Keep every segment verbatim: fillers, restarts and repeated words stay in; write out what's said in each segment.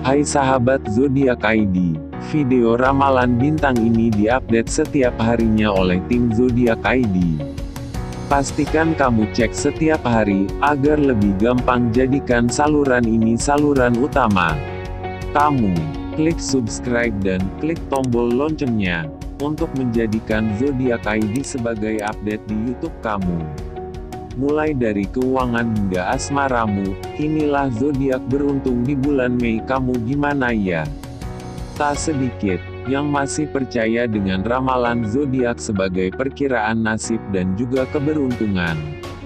Hai sahabat Zodiak I D, video ramalan bintang ini diupdate setiap harinya oleh tim Zodiak I D. Pastikan kamu cek setiap hari, agar lebih gampang jadikan saluran ini saluran utama. Kamu, klik subscribe dan klik tombol loncengnya, untuk menjadikan Zodiak I D sebagai update di YouTube kamu. Mulai dari keuangan hingga asmaramu, inilah zodiak beruntung di bulan Mei kamu gimana ya? Tak sedikit yang masih percaya dengan ramalan zodiak sebagai perkiraan nasib dan juga keberuntungan.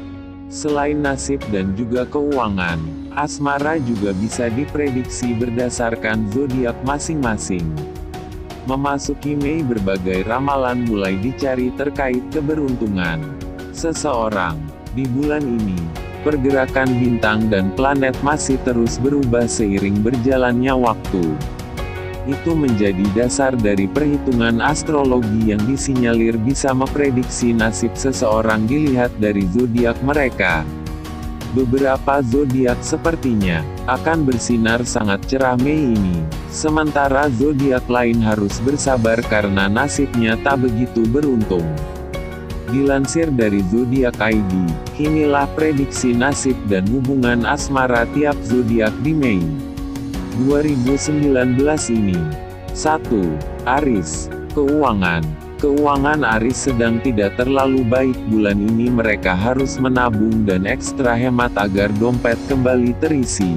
Selain nasib dan juga keuangan, asmara juga bisa diprediksi berdasarkan zodiak masing-masing. Memasuki Mei, berbagai ramalan mulai dicari terkait keberuntungan seseorang. Di bulan ini, pergerakan bintang dan planet masih terus berubah seiring berjalannya waktu. Itu menjadi dasar dari perhitungan astrologi yang disinyalir bisa memprediksi nasib seseorang dilihat dari zodiak mereka. Beberapa zodiak sepertinya akan bersinar sangat cerah Mei ini, sementara zodiak lain harus bersabar karena nasibnya tak begitu beruntung. Dilansir dari Zodiak I D, inilah prediksi nasib dan hubungan asmara tiap zodiak di Mei dua ribu sembilan belas ini. satu. Aries. Keuangan. Keuangan Aries sedang tidak terlalu baik bulan ini, mereka harus menabung dan ekstra hemat agar dompet kembali terisi.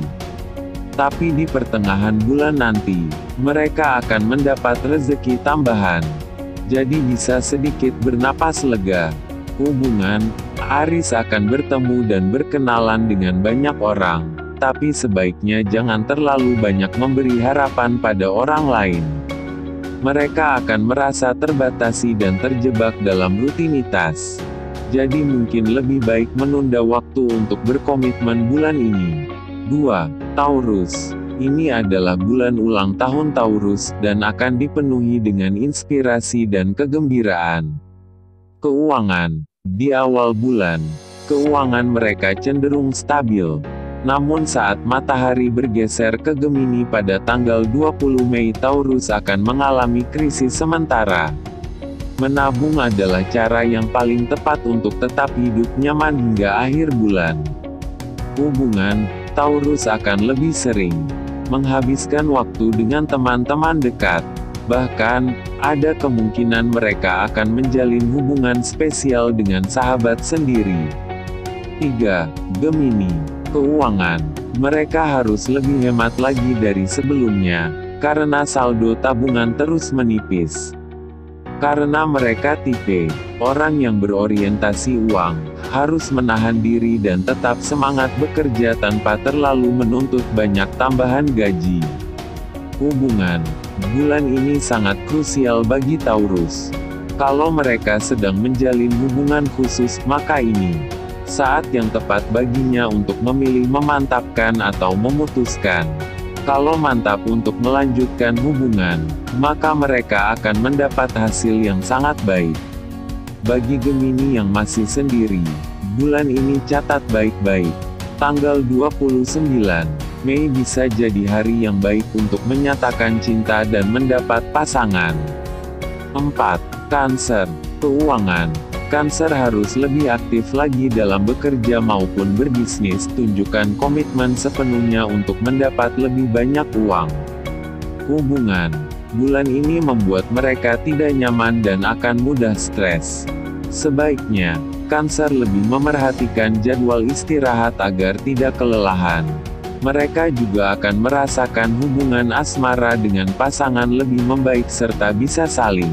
Tapi di pertengahan bulan nanti, mereka akan mendapat rezeki tambahan. Jadi bisa sedikit bernapas lega. Hubungan, Aries akan bertemu dan berkenalan dengan banyak orang, tapi sebaiknya jangan terlalu banyak memberi harapan pada orang lain. Mereka akan merasa terbatasi dan terjebak dalam rutinitas. Jadi mungkin lebih baik menunda waktu untuk berkomitmen bulan ini. dua. Taurus. Ini adalah bulan ulang tahun Taurus, dan akan dipenuhi dengan inspirasi dan kegembiraan. Keuangan. Di awal bulan, keuangan mereka cenderung stabil. Namun saat matahari bergeser ke Gemini pada tanggal dua puluh Mei, Taurus akan mengalami krisis sementara. Menabung adalah cara yang paling tepat untuk tetap hidup nyaman hingga akhir bulan. Hubungan, Taurus akan lebih sering menghabiskan waktu dengan teman-teman dekat. Bahkan, ada kemungkinan mereka akan menjalin hubungan spesial dengan sahabat sendiri. tiga. Gemini. Keuangan. Mereka harus lebih hemat lagi dari sebelumnya, karena saldo tabungan terus menipis. Karena mereka tipe orang yang berorientasi uang, harus menahan diri dan tetap semangat bekerja tanpa terlalu menuntut banyak tambahan gaji. Hubungan. Bulan ini sangat krusial bagi Taurus. Kalau mereka sedang menjalin hubungan khusus, maka ini saat yang tepat baginya untuk memilih memantapkan atau memutuskan. Kalau mantap untuk melanjutkan hubungan, maka mereka akan mendapat hasil yang sangat baik. Bagi Gemini yang masih sendiri, bulan ini catat baik-baik. Tanggal dua puluh sembilan Mei bisa jadi hari yang baik untuk menyatakan cinta dan mendapat pasangan. empat. Cancer. Keuangan. Cancer harus lebih aktif lagi dalam bekerja maupun berbisnis, tunjukkan komitmen sepenuhnya untuk mendapat lebih banyak uang. Hubungan. Bulan ini membuat mereka tidak nyaman dan akan mudah stres. Sebaiknya, Cancer lebih memerhatikan jadwal istirahat agar tidak kelelahan. Mereka juga akan merasakan hubungan asmara dengan pasangan lebih membaik serta bisa saling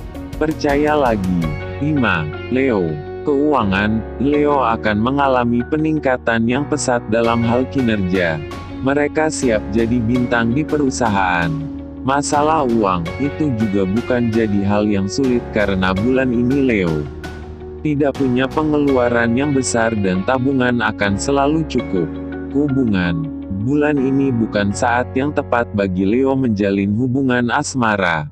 percaya lagi. lima. Leo. Keuangan. Leo akan mengalami peningkatan yang pesat dalam hal kinerja. Mereka siap jadi bintang di perusahaan. Masalah uang, itu juga bukan jadi hal yang sulit karena bulan ini Leo tidak punya pengeluaran yang besar dan tabungan akan selalu cukup. Hubungan. Bulan ini bukan saat yang tepat bagi Leo menjalin hubungan asmara.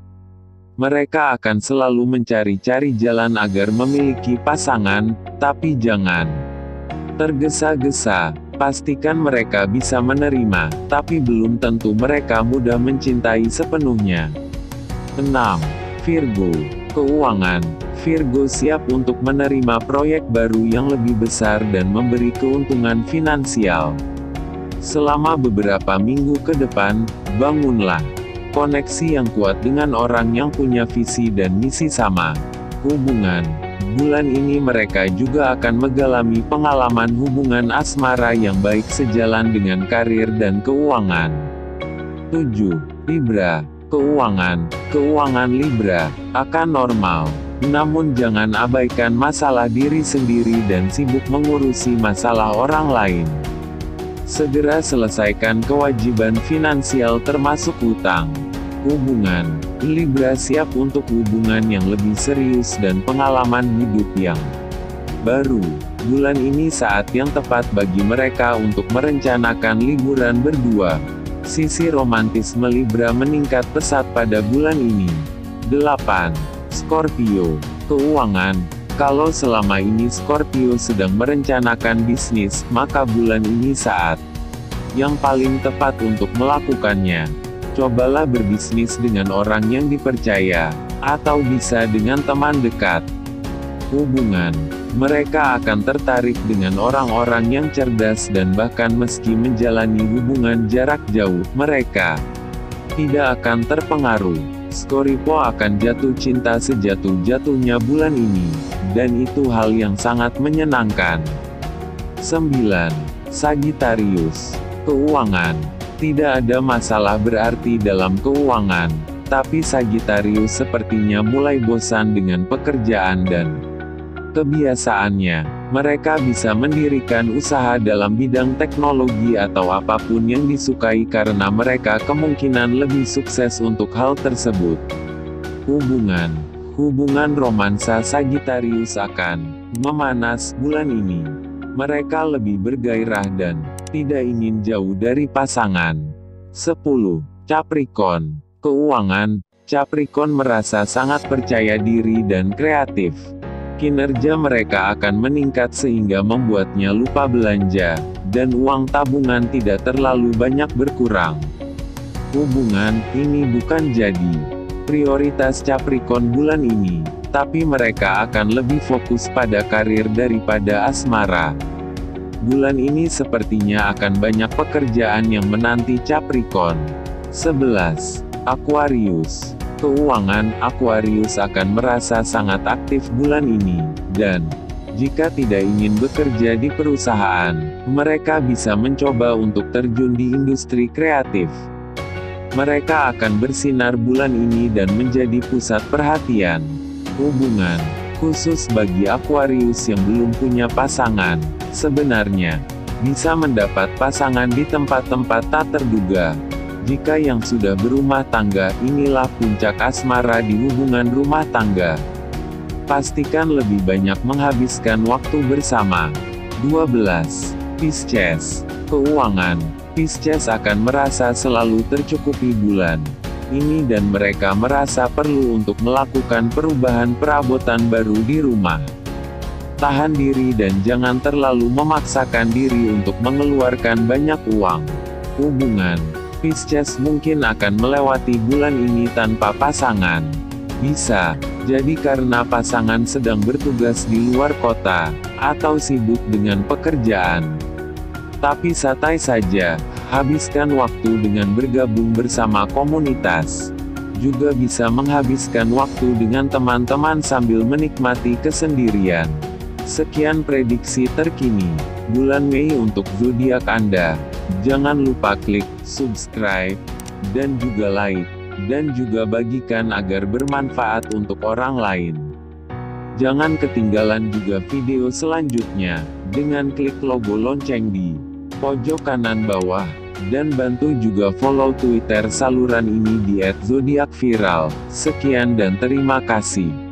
Mereka akan selalu mencari-cari jalan agar memiliki pasangan, tapi jangan tergesa-gesa. Pastikan mereka bisa menerima, tapi belum tentu mereka mudah mencintai sepenuhnya. enam. Virgo. Keuangan. Virgo siap untuk menerima proyek baru yang lebih besar dan memberi keuntungan finansial. Selama beberapa minggu ke depan, bangunlah koneksi yang kuat dengan orang yang punya visi dan misi sama. Hubungan. Bulan ini mereka juga akan mengalami pengalaman hubungan asmara yang baik sejalan dengan karir dan keuangan. tujuh. Libra. Keuangan. Keuangan Libra akan normal. Namun jangan abaikan masalah diri sendiri dan sibuk mengurusi masalah orang lain. Segera selesaikan kewajiban finansial termasuk hutang. Hubungan. Libra siap untuk hubungan yang lebih serius dan pengalaman hidup yang baru. Bulan ini saat yang tepat bagi mereka untuk merencanakan liburan berdua. Sisi romantisme Libra meningkat pesat pada bulan ini. delapan. Scorpio. Keuangan. Kalau selama ini Scorpio sedang merencanakan bisnis, maka bulan ini saat yang paling tepat untuk melakukannya. Cobalah berbisnis dengan orang yang dipercaya, atau bisa dengan teman dekat. Hubungan. Mereka akan tertarik dengan orang-orang yang cerdas dan bahkan meski menjalani hubungan jarak jauh, mereka tidak akan terpengaruh. Scorpio akan jatuh cinta sejatuh-jatuhnya bulan ini, dan itu hal yang sangat menyenangkan. sembilan. Sagittarius. Keuangan. Tidak ada masalah berarti dalam keuangan, tapi Sagittarius sepertinya mulai bosan dengan pekerjaan dan kebiasaannya. Mereka bisa mendirikan usaha dalam bidang teknologi atau apapun yang disukai karena mereka kemungkinan lebih sukses untuk hal tersebut. Hubungan. Hubungan romansa Sagittarius akan memanas bulan ini. Mereka lebih bergairah dan tidak ingin jauh dari pasangan. sepuluh. Capricorn. Keuangan. Capricorn merasa sangat percaya diri dan kreatif. Kinerja mereka akan meningkat sehingga membuatnya lupa belanja, dan uang tabungan tidak terlalu banyak berkurang. Hubungan. Ini bukan jadi prioritas Capricorn bulan ini, tapi mereka akan lebih fokus pada karir daripada asmara. Bulan ini sepertinya akan banyak pekerjaan yang menanti Capricorn. sebelas. Aquarius. Keuangan. Aquarius akan merasa sangat aktif bulan ini, dan jika tidak ingin bekerja di perusahaan, mereka bisa mencoba untuk terjun di industri kreatif. Mereka akan bersinar bulan ini dan menjadi pusat perhatian. Hubungan. Khusus bagi Aquarius yang belum punya pasangan, sebenarnya bisa mendapat pasangan di tempat-tempat tak terduga. Jika yang sudah berumah tangga, inilah puncak asmara di hubungan rumah tangga. Pastikan lebih banyak menghabiskan waktu bersama. dua belas. Pisces. Keuangan. Pisces akan merasa selalu tercukupi bulan ini dan mereka merasa perlu untuk melakukan perubahan perabotan baru di rumah. Tahan diri dan jangan terlalu memaksakan diri untuk mengeluarkan banyak uang. Hubungan. Pisces mungkin akan melewati bulan ini tanpa pasangan. Bisa jadi karena pasangan sedang bertugas di luar kota, atau sibuk dengan pekerjaan. Tapi santai saja, habiskan waktu dengan bergabung bersama komunitas. Juga bisa menghabiskan waktu dengan teman-teman sambil menikmati kesendirian. Sekian prediksi terkini bulan Mei untuk zodiak Anda. Jangan lupa klik subscribe dan juga like, dan juga bagikan agar bermanfaat untuk orang lain. Jangan ketinggalan juga video selanjutnya dengan klik logo lonceng di pojok kanan bawah, dan bantu juga follow Twitter saluran ini di et zodiak viral. Sekian dan terima kasih.